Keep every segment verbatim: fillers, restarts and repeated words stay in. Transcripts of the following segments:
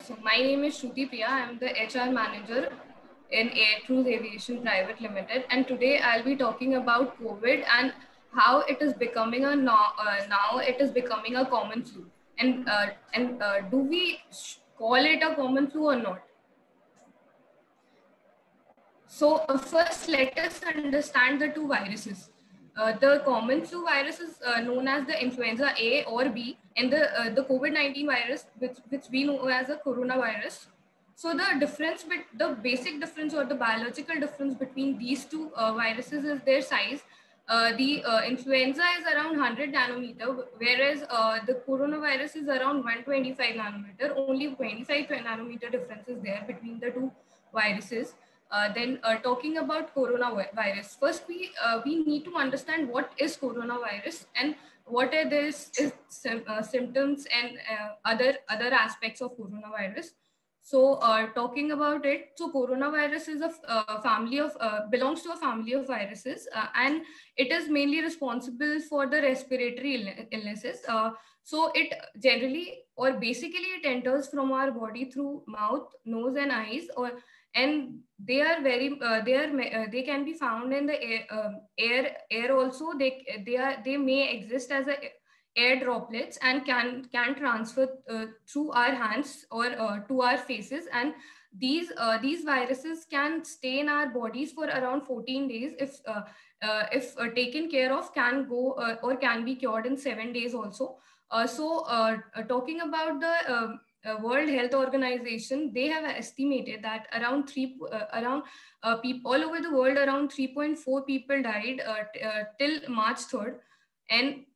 So my name is Shruti Priya. I'm the H R manager in Air Cruise Aviation Private Limited, and today I'll be talking about COVID and how it is becoming a now, uh, now it is becoming a common flu. And uh, and uh, do we call it a common flu or not? So uh, first, let us understand the two viruses. Uh, the common flu virus is uh, known as the influenza A or B, and the uh, the COVID nineteen virus, which which we know as a coronavirus. So the difference, bet the basic difference or the biological difference between these two uh, viruses is their size. Uh, the uh, influenza is around one hundred nanometer, whereas uh, the coronavirus is around one hundred twenty-five nanometer. Only twenty-five nanometer difference is there between the two viruses. Uh, then uh, talking about coronavirus, first we uh, we need to understand what is coronavirus and what are these is, uh, symptoms and uh, other other aspects of coronavirus. So uh, talking about it, so coronavirus is a uh, family of uh, belongs to a family of viruses, uh, and it is mainly responsible for the respiratory Ill illnesses. Uh, so it generally or basically it enters from our body through mouth, nose, and eyes, or and they are very uh, they are uh, they can be found in the air um, air air also. They they are they may exist as a air droplets and can can transfer uh, through our hands or uh, to our faces, and these uh, these viruses can stay in our bodies for around fourteen days if uh, uh, if uh, taken care of, can go uh, or can be cured in seven days also. Uh, so uh, uh, talking about the um, uh, World Health Organization, they have estimated that around three uh, around uh, people all over the world, around three point four people died uh, uh, till March third, and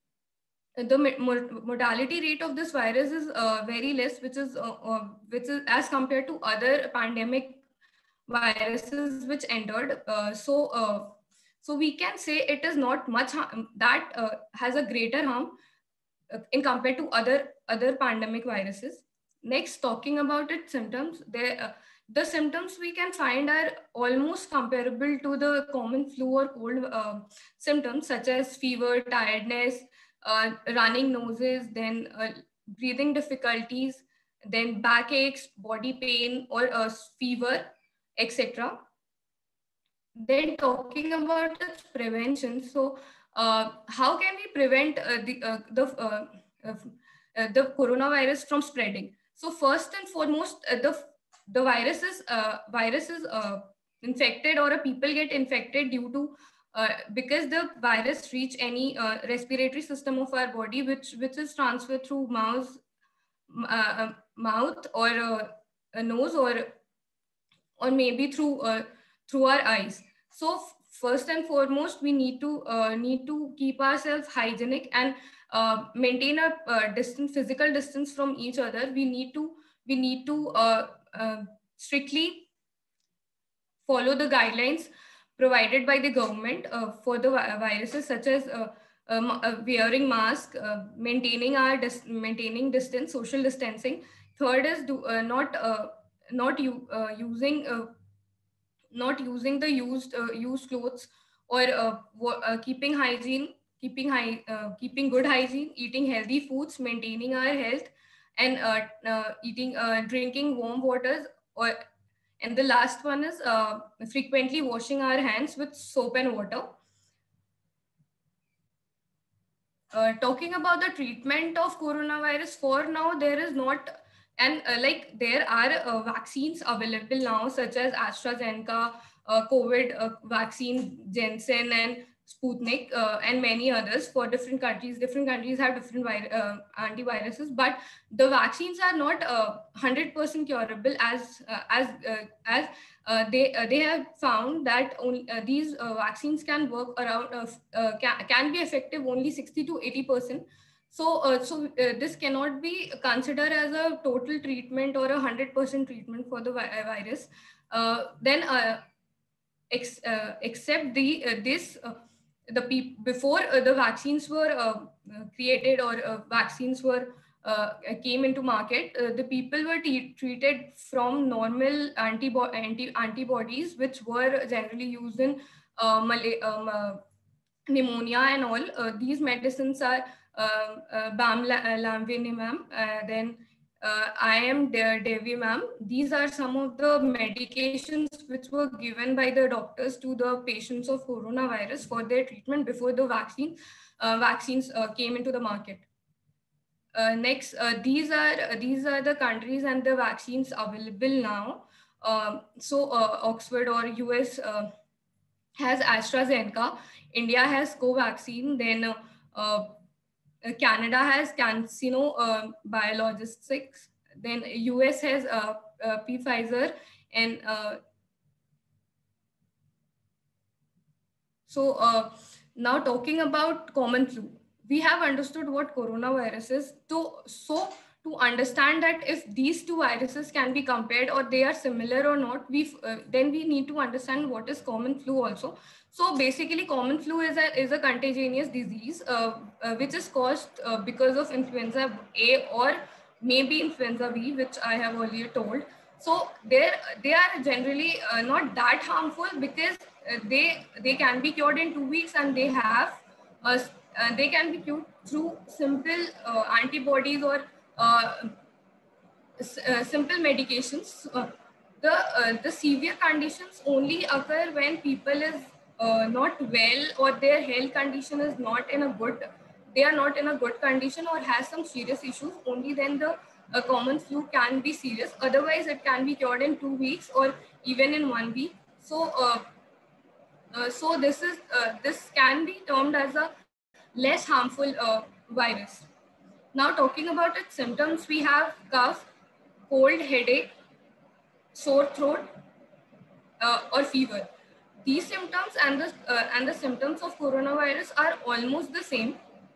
the mortality rate of this virus is uh, very less, which is uh, uh, which is as compared to other pandemic viruses which entered. Uh, so uh, so we can say it is not much harm, that uh, has a greater harm uh, in compared to other other pandemic viruses. Next, talking about its symptoms, there uh, the symptoms we can find are almost comparable to the common flu or cold uh, symptoms, such as fever, tiredness, uh, running noses, then uh, breathing difficulties, then backaches, body pain, or uh, fever, et cetera. Then talking about its prevention, so uh, how can we prevent uh, the uh, the uh, uh, uh, the coronavirus from spreading? So first and foremost, uh, the the virus is uh, virus is uh, infected, or a people get infected due to uh, because the virus reach any uh, respiratory system of our body, which which is transferred through mouth, uh, uh, mouth or uh, a nose, or or maybe through uh, through our eyes. So first and foremost, we need to uh, need to keep ourselves hygienic and uh, maintain a uh, distance, physical distance from each other. We need to we need to uh, uh, strictly follow the guidelines provided by the government uh, for the vi- viruses, such as uh, um, uh, wearing mask, uh, maintaining our dis- maintaining distance, social distancing. Third is do uh, not uh, not you uh, using uh, not using the used uh, used clothes, or uh, uh, keeping hygiene, keeping high uh, keeping good hygiene, eating healthy foods, maintaining our health, and uh, uh, eating uh, drinking warm waters, or and the last one is uh, frequently washing our hands with soap and water. Uh, talking about the treatment of coronavirus, for now there is not, and uh, like there are uh, vaccines available now, such as AstraZeneca, uh, COVID uh, vaccine, Janssen, and Sputnik, uh, and many others for different countries. Different countries have different vir- uh, antiviruses, but the vaccines are not uh, one hundred percent curable, as uh, as uh, as uh, they uh, they have found that only uh, these uh, vaccines can work around uh, uh, can, can be effective only sixty to eighty percent. So uh, so uh, this cannot be considered as a total treatment or a one hundred percent treatment for the vi- uh, virus. Uh, then uh, ex, uh, except the uh, this uh, the pe- before uh, the vaccines were uh, uh, created, or uh, vaccines were uh, came into market, uh, the people were t- treated from normal antibo- anti- antibodies, which were generally used in uh, Malay, um, uh, pneumonia and all. Uh, these medicines are um, uh, Bamlanivimab, uh, then Uh, I am De- Devi ma'am. These are some of the medications which were given by the doctors to the patients of coronavirus for their treatment before the vaccine uh, vaccines uh, came into the market. Uh, next, uh, these are these are the countries and the vaccines available now. Um, so uh, Oxford or U S uh, has AstraZeneca, India has Covaxin, then uh, uh, Canada has CanSino uh, Biologics, then U S has uh, uh, Pfizer, and uh, so uh, now talking about common flu, we have understood what coronavirus is. To, so to understand that if these two viruses can be compared or they are similar or not, we uh, then we need to understand what is common flu also. So basically, common flu is a is a contagious disease uh, uh, which is caused uh, because of influenza A or maybe influenza B, which I have earlier told. So they they are generally uh, not that harmful because uh, they they can be cured in two weeks and they have uh, uh, they can be cured through simple uh, antibodies or uh, uh, simple medications. Uh, the uh, the severe conditions only occur when people is uh, not well or their health condition is not in a good they are not in a good condition or has some serious issues. Only then the uh, common flu can be serious. Otherwise, it can be cured in two weeks or even in one week. So. Uh, uh, so this is uh, this can be termed as a less harmful uh, virus. Now talking about its symptoms, we have cough, cold, headache, sore throat, uh, or fever. These symptoms and the uh, and the symptoms of coronavirus are almost the same.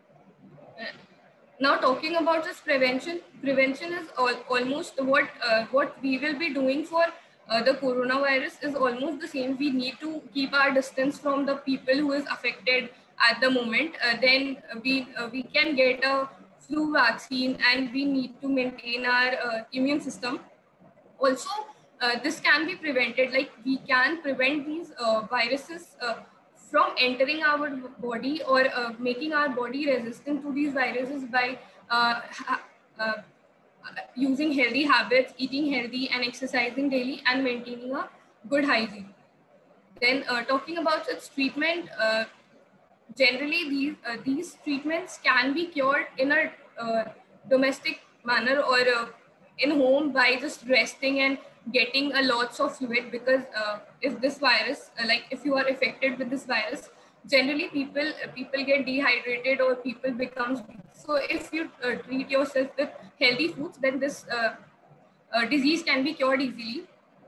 Uh, Now talking about this prevention, prevention is all, almost what uh, what we will be doing for uh, the coronavirus is almost the same. We need to keep our distance from the people who is affected at the moment. Uh, then we uh, we can get a flu vaccine, and we need to maintain our uh, immune system. Also, uh, this can be prevented, like we can prevent these uh, viruses uh, from entering our body or uh, making our body resistant to these viruses by uh, ha- uh, using healthy habits, eating healthy and exercising daily, and maintaining a good hygiene. Then uh, talking about its treatment, uh, generally these uh, these treatments can be cured in a uh, domestic manner or uh, in home by just resting and getting a lots of fluid, because uh, if this virus uh, like if you are affected with this virus, generally people uh, people get dehydrated or people becomes weak. So if you uh, treat yourself with healthy foods, then this uh, uh, disease can be cured easily.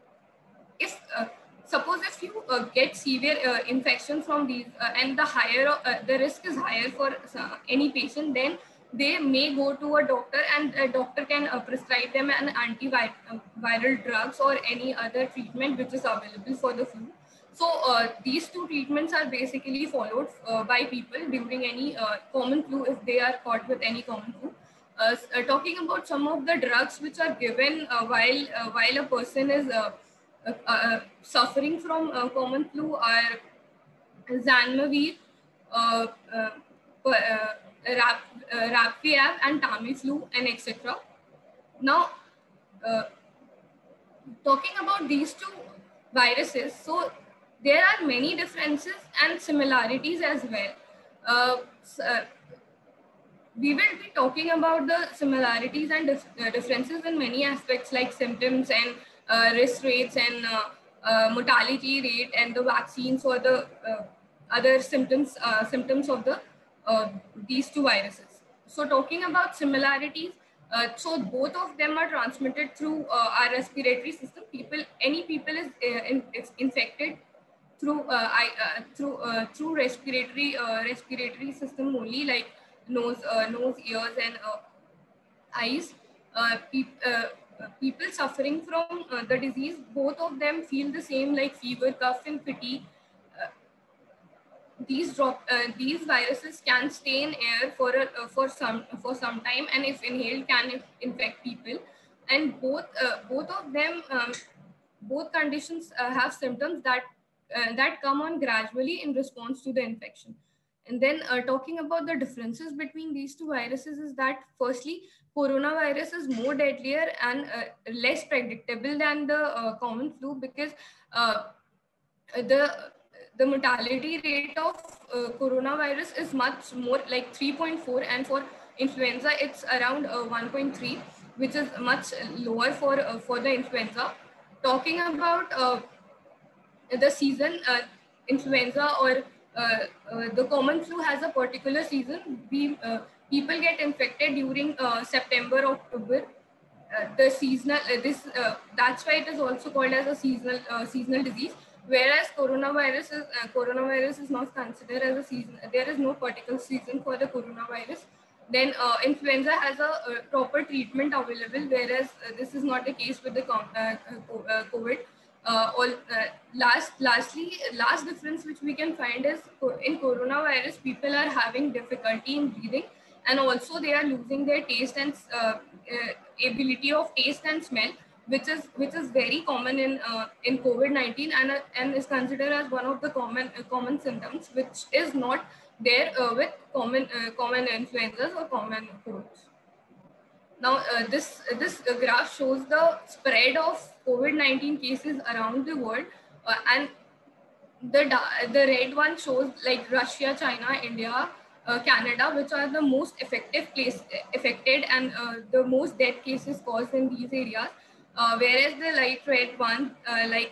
If uh, suppose if you uh, get severe uh, infection from these uh, and the higher uh, the risk is higher for uh, any patient, then they may go to a doctor, and a doctor can uh, prescribe them an antiviral drugs or any other treatment which is available for the flu. So uh, these two treatments are basically followed uh, by people during any uh, common flu if they are caught with any common flu. Uh, uh, talking about some of the drugs which are given uh, while uh, while a person is uh, uh, uh, suffering from uh, common flu are Zanmavir, uh, uh, uh, Rap, uh, Rapviab, and Tamiflu, and et cetera. Now, uh, talking about these two viruses, so there are many differences and similarities as well. Uh, s- uh, we will be talking about the similarities and dif- uh, differences in many aspects, like symptoms and uh, risk rates and uh, uh, mortality rate and the vaccines or the uh, other symptoms uh, symptoms of the uh, these two viruses. So talking about similarities, uh, so both of them are transmitted through uh, our respiratory system. People, any people is, uh, in, is infected through uh, I, uh, through uh, through respiratory uh, respiratory system only, like nose uh, nose ears and uh, eyes. Uh, peop- uh, uh, people suffering from uh, the disease, both of them feel the same, like fever, cough, and fatigue. uh, these drop uh, these viruses can stay in air for a, uh, for some for some time, and if inhaled can inf- infect people. And both uh, both of them um, both conditions uh, have symptoms that uh, that come on gradually in response to the infection. And then uh, talking about the differences between these two viruses is that, firstly, coronavirus is more deadlier and uh, less predictable than the uh, common flu, because uh, the the mortality rate of uh, coronavirus is much more, like three point four, and for influenza it's around uh, one point three, which is much lower for uh, for the influenza. Talking about uh, the season, uh, influenza or uh, uh, the common flu has a particular season. We uh, people get infected during uh, September, October. Uh, the seasonal uh, this uh, that's why it is also called as a seasonal uh, seasonal disease. Whereas coronavirus is uh, coronavirus is not considered as a season. There is no particular season for the coronavirus. Then uh, influenza has a, uh proper treatment available, whereas uh, this is not the case with the com- uh, uh, COVID. Uh, all, uh, last, lastly, last difference which we can find is in coronavirus, people are having difficulty in breathing, and also they are losing their taste and uh, uh, ability of taste and smell, which is which is very common in uh, in COVID nineteen, and uh, and is considered as one of the common uh, common symptoms, which is not there uh, with common uh, common influenzas or common colds. Now, uh, this this uh, graph shows the spread of COVID nineteen cases around the world, uh, and the the red one shows like Russia, China, India, uh, Canada, which are the most effective place affected and uh, the most death cases caused in these areas. Uh, whereas the light red one, uh, like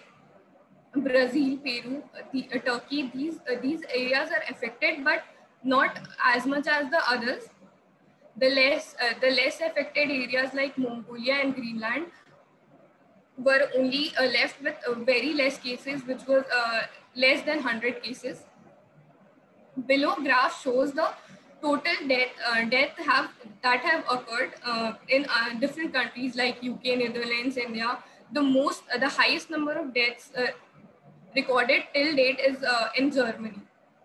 Brazil, Peru, uh, the, uh, Turkey, these uh, these areas are affected, but not as much as the others. The less uh, the less affected areas like Mongolia and Greenland were only uh, left with uh, very less cases, which was uh, less than one hundred cases. Below graph shows the total death uh, death have that have occurred uh, in uh, different countries like U K, Netherlands, India. The most uh, the highest number of deaths uh, recorded till date is uh, in Germany.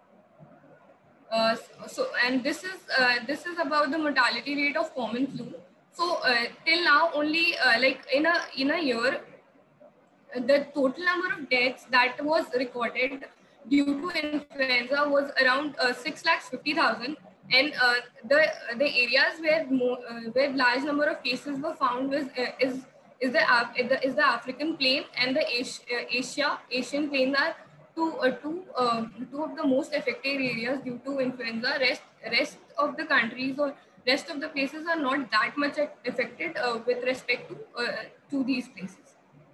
Uh, so, and this is uh, this is about the mortality rate of common flu. So uh, till now, only uh, like in a in a year, the total number of deaths that was recorded due to influenza was around uh, six lakhs fifty thousand, and uh, the the areas where more, uh, where large number of cases were found was uh, is is the, Af- the is the African plain and the Asia, uh, Asia Asian plain are two uh, two um, two of the most affected areas due to influenza. Rest rest of the countries or rest of the places are not that much affected uh, with respect to uh, to these places.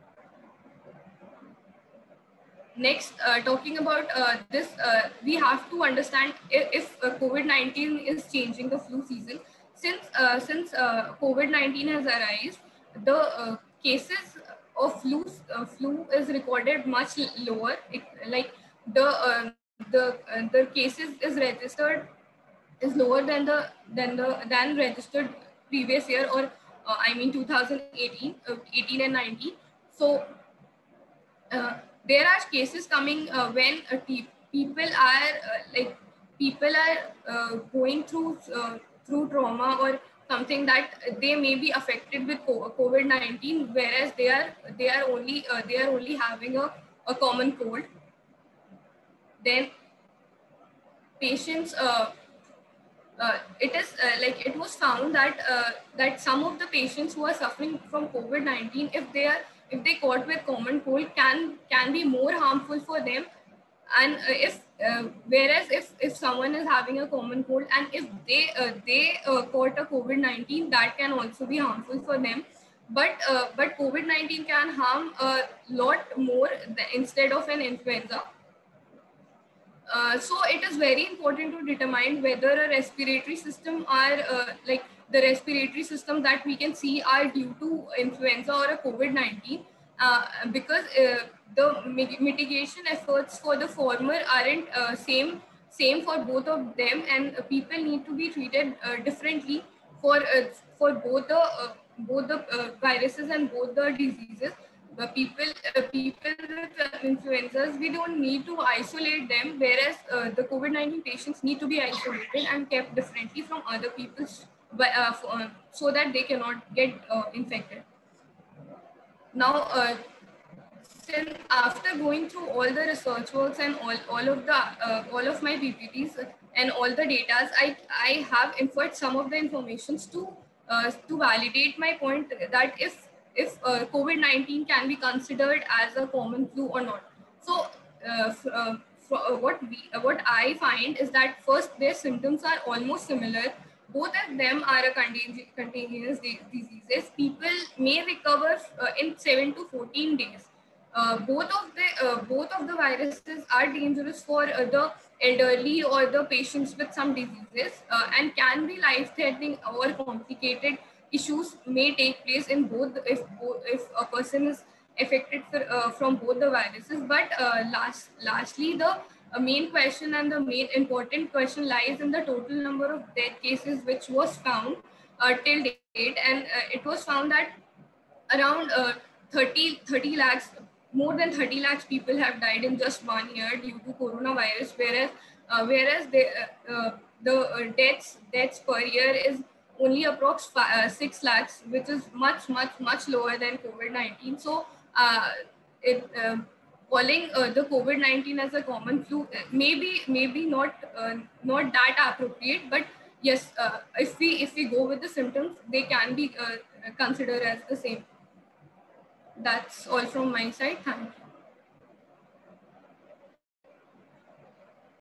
Next, uh, talking about uh, this, uh, we have to understand if, if uh, COVID nineteen is changing the flu season. Since uh, since uh, COVID nineteen has arisen, the uh, cases of flu uh, flu is recorded much lower. It, like the uh, the uh, the cases is registered is lower than the than the than registered previous year, or uh, I mean two thousand eighteen, uh, eighteen and nineteen. So uh, there are cases coming uh, when uh, pe- people are uh, like people are uh, going through uh, through trauma or something, that they may be affected with COVID nineteen, whereas they are they are only uh, they are only having a, a common cold. Then patients uh, uh, it is uh, like it was found that uh, that some of the patients who are suffering from COVID nineteen, if they are if they caught with common cold, can can be more harmful for them. And uh, if uh, whereas if if someone is having a common cold, and if they uh, they uh, caught a COVID nineteen, that can also be harmful for them. But uh, but COVID nineteen can harm a lot more th- instead of an influenza. Uh, so it is very important to determine whether a respiratory system are uh, like the respiratory system that we can see are due to influenza or a COVID nineteen, uh, because uh, the mitigation efforts for the former aren't uh, same same for both of them, and uh, people need to be treated uh, differently for uh, for both the uh, both the uh, viruses and both the diseases. The people uh, people with uh, influenzas, we don't need to isolate them, whereas uh, the COVID nineteen patients need to be isolated and kept differently from other people, but uh, for, uh, so that they cannot get uh, infected. Now, uh, since after going through all the research works and all, all of the uh, all of my P P Ts and all the data, I I have inferred some of the informations to uh, to validate my point that if if uh, COVID nineteen can be considered as a common flu or not. So uh, f- uh, f- uh, what we uh, what I find is that first their symptoms are almost similar. Both of them are a contagi- contagious di- diseases. People may recover uh, in seven to fourteen days. Uh, both of the uh, both of the viruses are dangerous for uh, the elderly or the patients with some diseases, uh, and can be life-threatening or complicated. Issues may take place in both if if a person is affected for, uh, from both the viruses. But uh, last lastly, the uh, main question and the main important question lies in the total number of death cases which was found uh, till date, and uh, it was found that around uh, thirty, thirty lakhs, more than thirty lakhs people have died in just one year due to coronavirus, whereas uh, whereas they, uh, uh, the uh, deaths deaths per year is only approx fi- uh, six lakhs, which is much much much lower than COVID nineteen. So uh, it um calling uh, the COVID nineteen as a common flu uh, maybe maybe not uh, not that appropriate, but yes, uh, if we if we go with the symptoms, they can be uh, considered as the same. That's all from my side. Thank you.